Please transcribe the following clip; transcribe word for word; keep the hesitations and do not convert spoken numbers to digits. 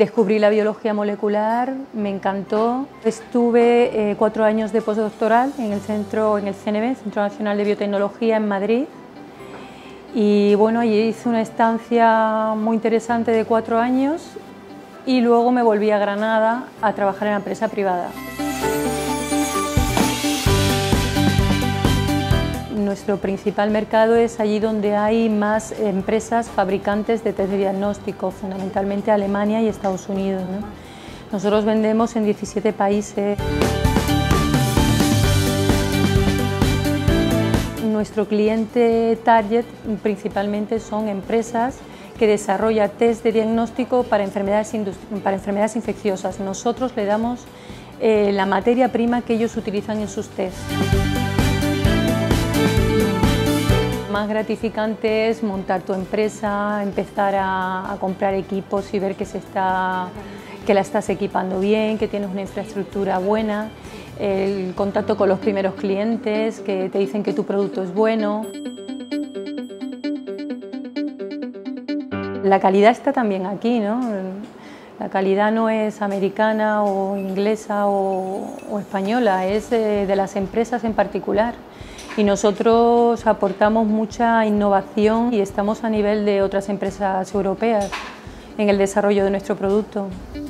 Descubrí la biología molecular, me encantó. Estuve eh, cuatro años de postdoctoral en el centro, en el C N B, Centro Nacional de Biotecnología en Madrid. Y bueno, allí hice una estancia muy interesante de cuatro años y luego me volví a Granada a trabajar en la empresa privada. Nuestro principal mercado es allí donde hay más empresas fabricantes de test de diagnóstico, fundamentalmente Alemania y Estados Unidos, ¿no? Nosotros vendemos en diecisiete países. Nuestro cliente target principalmente son empresas que desarrollan test de diagnóstico para enfermedades, para enfermedades infecciosas. Nosotros le damos eh, la materia prima que ellos utilizan en sus tests. Más gratificante es montar tu empresa, empezar a, a comprar equipos y ver que, se está, que la estás equipando bien, que tienes una infraestructura buena, el contacto con los primeros clientes que te dicen que tu producto es bueno. La calidad está también aquí, ¿no? La calidad no es americana o inglesa o, o española, es de, de las empresas en particular. Y nosotros aportamos mucha innovación y estamos a nivel de otras empresas europeas en el desarrollo de nuestro producto.